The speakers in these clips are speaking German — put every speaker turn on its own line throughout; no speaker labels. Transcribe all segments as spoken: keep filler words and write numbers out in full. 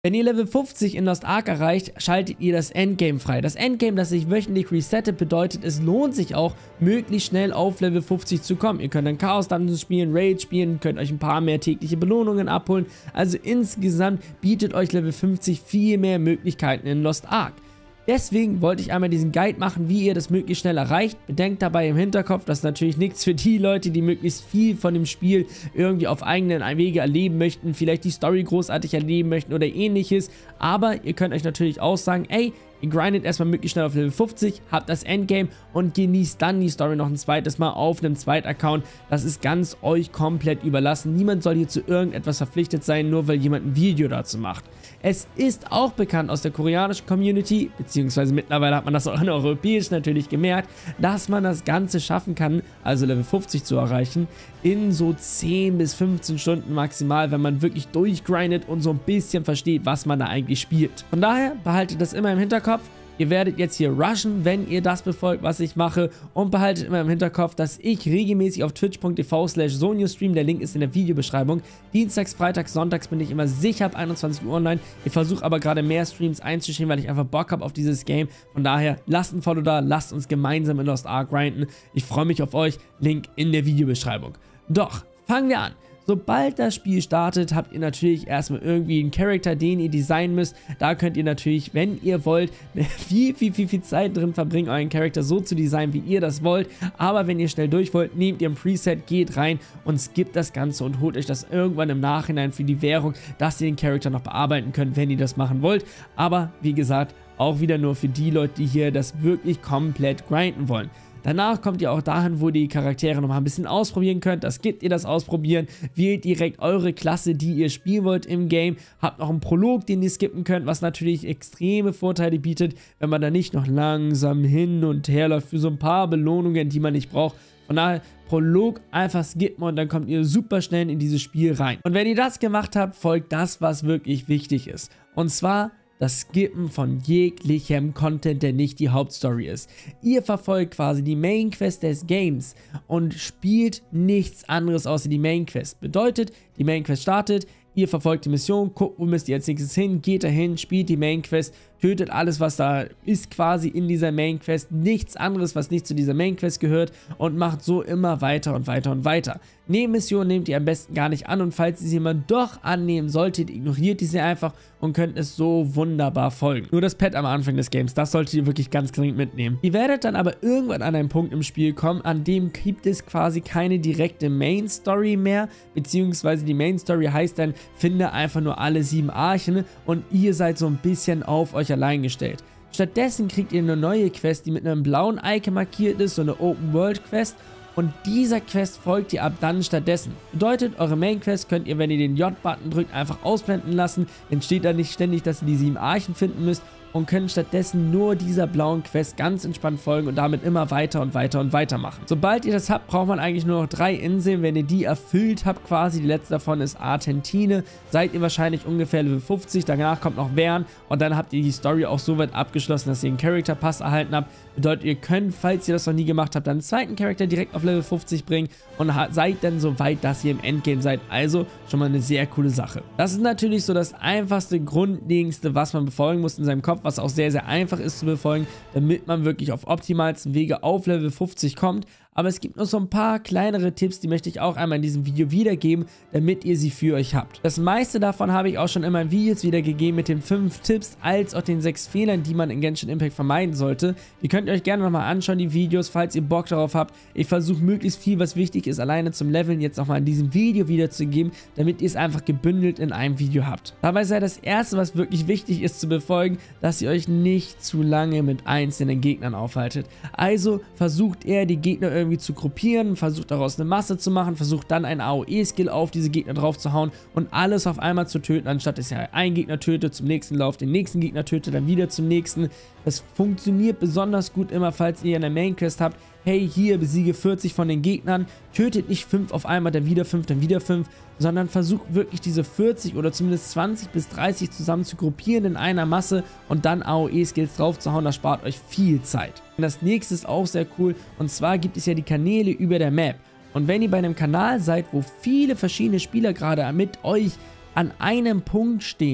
Wenn ihr Level fünfzig in Lost Ark erreicht, schaltet ihr das Endgame frei. Das Endgame, das sich wöchentlich resettet, bedeutet, es lohnt sich auch, möglichst schnell auf Level fünfzig zu kommen. Ihr könnt dann Chaos Dungeons spielen, Raid spielen, könnt euch ein paar mehr tägliche Belohnungen abholen. Also insgesamt bietet euch Level fünfzig viel mehr Möglichkeiten in Lost Ark. Deswegen wollte ich einmal diesen Guide machen, wie ihr das möglichst schnell erreicht. Bedenkt dabei im Hinterkopf, das ist natürlich nichts für die Leute, die möglichst viel von dem Spiel irgendwie auf eigenen Wege erleben möchten, vielleicht die Story großartig erleben möchten oder ähnliches. Aber ihr könnt euch natürlich auch sagen, ey, ihr grindet erstmal möglichst schnell auf Level fünfzig, habt das Endgame und genießt dann die Story noch ein zweites Mal auf einem zweiten Account. Das ist ganz euch komplett überlassen. Niemand soll hier zu irgendetwas verpflichtet sein, nur weil jemand ein Video dazu macht. Es ist auch bekannt aus der koreanischen Community, beziehungsweise mittlerweile hat man das auch in europäisch natürlich gemerkt, dass man das Ganze schaffen kann, also Level fünfzig zu erreichen, in so zehn bis fünfzehn Stunden maximal, wenn man wirklich durchgrindet und so ein bisschen versteht, was man da eigentlich spielt. Von daher behaltet das immer im Hinterkopf. Ihr werdet jetzt hier rushen, wenn ihr das befolgt, was ich mache, und behaltet immer im Hinterkopf, dass ich regelmäßig auf twitch punkt tv slash sonio stream, der Link ist in der Videobeschreibung. Dienstags, Freitags, Sonntags bin ich immer sicher ab einundzwanzig Uhr online. Ich versuche aber gerade mehr Streams einzuschieben, weil ich einfach Bock habe auf dieses Game. Von daher, lasst ein Follow da, lasst uns gemeinsam in Lost Ark grinden. Ich freue mich auf euch, Link in der Videobeschreibung. Doch, fangen wir an. Sobald das Spiel startet, habt ihr natürlich erstmal irgendwie einen Charakter, den ihr designen müsst. Da könnt ihr natürlich, wenn ihr wollt, viel, viel, viel, viel Zeit drin verbringen, euren Charakter so zu designen, wie ihr das wollt. Aber wenn ihr schnell durch wollt, nehmt ihr ein Preset, geht rein und skippt das Ganze und holt euch das irgendwann im Nachhinein für die Währung, dass ihr den Charakter noch bearbeiten könnt, wenn ihr das machen wollt. Aber wie gesagt, auch wieder nur für die Leute, die hier das wirklich komplett grinden wollen. Danach kommt ihr auch dahin, wo ihr die Charaktere nochmal ein bisschen ausprobieren könnt. Das gibt ihr das Ausprobieren. Wählt direkt eure Klasse, die ihr spielen wollt im Game. Habt noch einen Prolog, den ihr skippen könnt, was natürlich extreme Vorteile bietet, wenn man da nicht noch langsam hin und her läuft für so ein paar Belohnungen, die man nicht braucht. Von daher, Prolog einfach skippen und dann kommt ihr super schnell in dieses Spiel rein. Und wenn ihr das gemacht habt, folgt das, was wirklich wichtig ist. Und zwar das Skippen von jeglichem Content, der nicht die Hauptstory ist. Ihr verfolgt quasi die Main Quest des Games und spielt nichts anderes außer die Main Quest. Bedeutet, die Main Quest startet, ihr verfolgt die Mission, guckt, wo müsst ihr als nächstes hin, geht dahin, spielt die Main Quest, tötet alles, was da ist quasi in dieser Main Quest, nichts anderes, was nicht zu dieser Main Quest gehört, und macht so immer weiter und weiter und weiter. Nebenmissionen nehmt ihr am besten gar nicht an, und falls ihr sie mal doch annehmen solltet, ignoriert ihr sie einfach und könnt es so wunderbar folgen. Nur das Pad am Anfang des Games, das solltet ihr wirklich ganz dringend mitnehmen. Ihr werdet dann aber irgendwann an einen Punkt im Spiel kommen, an dem gibt es quasi keine direkte Main Story mehr, beziehungsweise die Main Story heißt dann, finde einfach nur alle sieben Archen und ihr seid so ein bisschen auf euch allein gestellt. Stattdessen kriegt ihr eine neue Quest, die mit einem blauen Icon markiert ist, so eine Open World Quest, und dieser Quest folgt ihr ab dann stattdessen. Bedeutet, eure Main Quest könnt ihr, wenn ihr den J-Button drückt, einfach ausblenden lassen, dann steht da nicht ständig, dass ihr die sieben Archen finden müsst, und können stattdessen nur dieser blauen Quest ganz entspannt folgen und damit immer weiter und weiter und weiter machen. Sobald ihr das habt, braucht man eigentlich nur noch drei Inseln. Wenn ihr die erfüllt habt quasi, die letzte davon ist Argentine, seid ihr wahrscheinlich ungefähr Level fünfzig, danach kommt noch Vern und dann habt ihr die Story auch so weit abgeschlossen, dass ihr einen Character Pass erhalten habt. Bedeutet, ihr könnt, falls ihr das noch nie gemacht habt, dann einen zweiten Charakter direkt auf Level fünfzig bringen und seid dann so weit, dass ihr im Endgame seid. Also schon mal eine sehr coole Sache. Das ist natürlich so das einfachste, grundlegendste, was man befolgen muss in seinem Kopf, was auch sehr, sehr einfach ist zu befolgen, damit man wirklich auf optimalsten Wege auf Level fünfzig kommt. Aber es gibt noch so ein paar kleinere Tipps, die möchte ich auch einmal in diesem Video wiedergeben, damit ihr sie für euch habt. Das meiste davon habe ich auch schon in meinen Videos wiedergegeben mit den fünf Tipps, als auch den sechs Fehlern, die man in Genshin Impact vermeiden sollte. Die könnt ihr euch gerne nochmal anschauen, die Videos, falls ihr Bock darauf habt. Ich versuche möglichst viel, was wichtig ist, alleine zum Leveln jetzt nochmal in diesem Video wiederzugeben, damit ihr es einfach gebündelt in einem Video habt. Dabei sei das erste, was wirklich wichtig ist zu befolgen, dass ihr euch nicht zu lange mit einzelnen Gegnern aufhaltet. Also versucht eher die Gegner irgendwie zu gruppieren, versucht daraus eine Masse zu machen, versucht dann einen A O E-Skill auf diese Gegner drauf zu hauen und alles auf einmal zu töten, anstatt dass ihr einen Gegner tötet, zum nächsten lauft, den nächsten Gegner tötet, dann wieder zum nächsten. Das funktioniert besonders gut immer, falls ihr eine Main Quest habt. Hey, hier besiege vierzig von den Gegnern, tötet nicht fünf auf einmal, dann wieder fünf, dann wieder fünf, sondern versucht wirklich diese vierzig oder zumindest zwanzig bis dreißig zusammen zu gruppieren in einer Masse und dann A O E-Skills drauf zu hauen. Das spart euch viel Zeit. Und das nächste ist auch sehr cool, und zwar gibt es ja die Kanäle über der Map. Und wenn ihr bei einem Kanal seid, wo viele verschiedene Spieler gerade mit euch an einem Punkt stehen,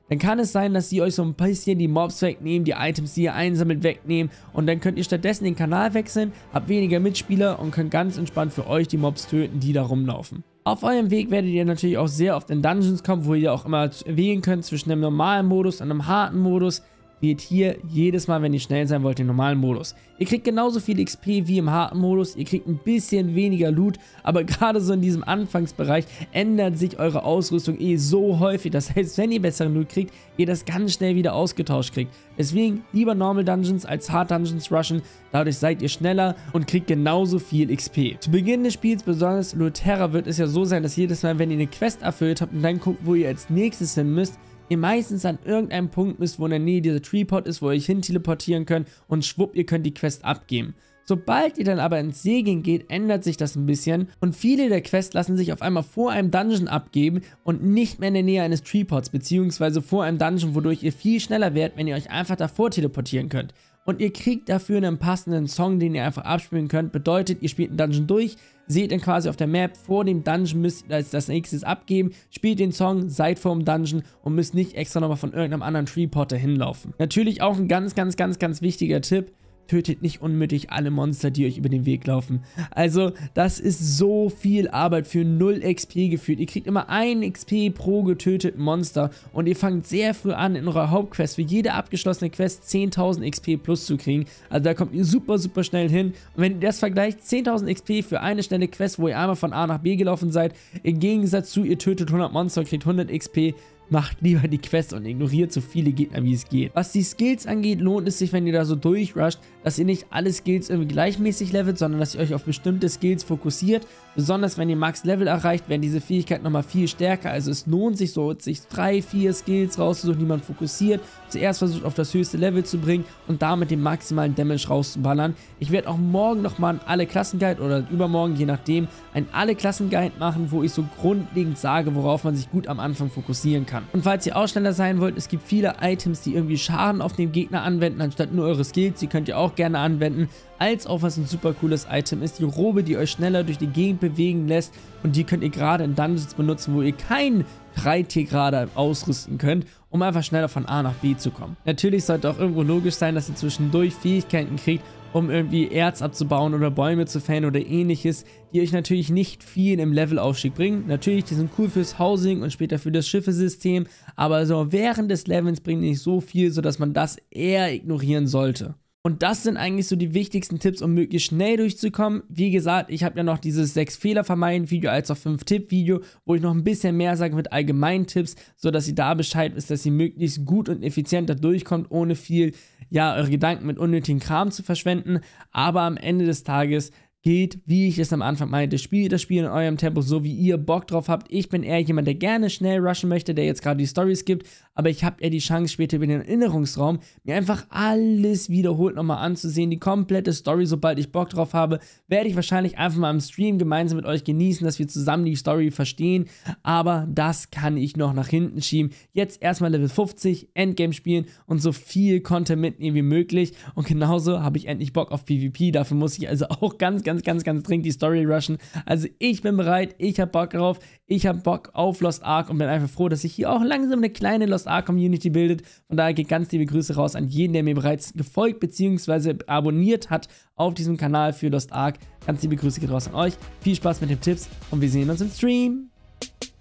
dann kann es sein, dass sie euch so ein bisschen die Mobs wegnehmen, die Items, die ihr einsammelt, wegnehmen und dann könnt ihr stattdessen den Kanal wechseln, habt weniger Mitspieler und könnt ganz entspannt für euch die Mobs töten, die da rumlaufen. Auf eurem Weg werdet ihr natürlich auch sehr oft in Dungeons kommen, wo ihr auch immer wählen könnt zwischen einem normalen Modus und einem harten Modus. Wählt hier jedes Mal, wenn ihr schnell sein wollt, den normalen Modus. Ihr kriegt genauso viel X P wie im harten Modus, ihr kriegt ein bisschen weniger Loot, aber gerade so in diesem Anfangsbereich ändert sich eure Ausrüstung eh so häufig, das heißt, wenn ihr besseren Loot kriegt, ihr das ganz schnell wieder ausgetauscht kriegt. Deswegen lieber Normal Dungeons als Hard Dungeons rushen, dadurch seid ihr schneller und kriegt genauso viel X P. Zu Beginn des Spiels, besonders Lorterra, wird es ja so sein, dass jedes Mal, wenn ihr eine Quest erfüllt habt und dann guckt, wo ihr als nächstes hin müsst, ihr meistens an irgendeinem Punkt müsst, wo in der Nähe dieser Treepod ist, wo ihr euch hin teleportieren könnt und schwupp, ihr könnt die Quest abgeben. Sobald ihr dann aber ins Segeln geht, ändert sich das ein bisschen und viele der Quests lassen sich auf einmal vor einem Dungeon abgeben und nicht mehr in der Nähe eines Treepods, beziehungsweise vor einem Dungeon, wodurch ihr viel schneller werdet, wenn ihr euch einfach davor teleportieren könnt. Und ihr kriegt dafür einen passenden Song, den ihr einfach abspielen könnt. Bedeutet, ihr spielt einen Dungeon durch, seht dann quasi auf der Map, vor dem Dungeon müsst ihr als das nächstes abgeben, spielt den Song, seid vor dem Dungeon und müsst nicht extra nochmal von irgendeinem anderen Treepod dahin laufen. Natürlich auch ein ganz, ganz, ganz, ganz wichtiger Tipp. Tötet nicht unnötig alle Monster, die euch über den Weg laufen. Also, das ist so viel Arbeit für null X P gefühlt. Ihr kriegt immer ein X P pro getöteten Monster und ihr fangt sehr früh an, in eurer Hauptquest für jede abgeschlossene Quest zehntausend X P plus zu kriegen. Also da kommt ihr super, super schnell hin. Und wenn ihr das vergleicht, zehntausend X P für eine schnelle Quest, wo ihr einmal von A nach B gelaufen seid, im Gegensatz zu, ihr tötet hundert Monster und kriegt hundert X P, macht lieber die Quest und ignoriert so viele Gegner, wie es geht. Was die Skills angeht, lohnt es sich, wenn ihr da so durchrusht, dass ihr nicht alle Skills irgendwie gleichmäßig levelt, sondern dass ihr euch auf bestimmte Skills fokussiert. Besonders wenn ihr Max-Level erreicht, werden diese Fähigkeiten nochmal viel stärker. Also es lohnt sich so, sich drei, vier Skills rauszusuchen, die man fokussiert. Zuerst versucht auf das höchste Level zu bringen und damit den maximalen Damage rauszuballern. Ich werde auch morgen nochmal einen Alle-Klassen-Guide oder übermorgen, je nachdem, einen Alle-Klassen-Guide machen, wo ich so grundlegend sage, worauf man sich gut am Anfang fokussieren kann. Und falls ihr auch schneller sein wollt, es gibt viele Items, die irgendwie Schaden auf den Gegner anwenden, anstatt nur eure Skills. Die könnt ihr auch gerne anwenden. Als auch, was ein super cooles Item ist, die Robe, die euch schneller durch die Gegend bewegen lässt. Und die könnt ihr gerade in Dungeons benutzen, wo ihr keinen drei T gerade ausrüsten könnt, um einfach schneller von A nach B zu kommen. Natürlich sollte auch irgendwo logisch sein, dass ihr zwischendurch Fähigkeiten kriegt, um irgendwie Erz abzubauen oder Bäume zu fällen oder ähnliches, die euch natürlich nicht viel im Levelaufstieg bringen. Natürlich, die sind cool fürs Housing und später für das Schiffesystem, aber so während des Levels bringen die nicht so viel, sodass man das eher ignorieren sollte. Und das sind eigentlich so die wichtigsten Tipps, um möglichst schnell durchzukommen. Wie gesagt, ich habe ja noch dieses sechs Fehler vermeiden Video als auch fünf Tipp Video, wo ich noch ein bisschen mehr sage mit allgemeinen Tipps, sodass ihr da Bescheid wisst, dass ihr möglichst gut und effizient da durchkommt, ohne viel, ja, eure Gedanken mit unnötigen Kram zu verschwenden. Aber am Ende des Tages gilt, wie ich es am Anfang meinte, spielt das Spiel in eurem Tempo, so wie ihr Bock drauf habt. Ich bin eher jemand, der gerne schnell rushen möchte, der jetzt gerade die Storys gibt, aber ich habe eher die Chance, später über den Erinnerungsraum mir einfach alles wiederholt nochmal anzusehen, die komplette Story, sobald ich Bock drauf habe, werde ich wahrscheinlich einfach mal im Stream gemeinsam mit euch genießen, dass wir zusammen die Story verstehen, aber das kann ich noch nach hinten schieben. Jetzt erstmal Level fünfzig, Endgame spielen und so viel Content mitnehmen wie möglich und genauso habe ich endlich Bock auf PvP, dafür muss ich also auch ganz, ganz, ganz, ganz dringend die Story rushen. Also ich bin bereit, ich habe Bock drauf, ich habe Bock auf Lost Ark und bin einfach froh, dass sich hier auch langsam eine kleine Lost Ark Community bildet. Von daher geht ganz liebe Grüße raus an jeden, der mir bereits gefolgt bzw. abonniert hat auf diesem Kanal für Lost Ark. Ganz liebe Grüße geht raus an euch. Viel Spaß mit den Tipps und wir sehen uns im Stream.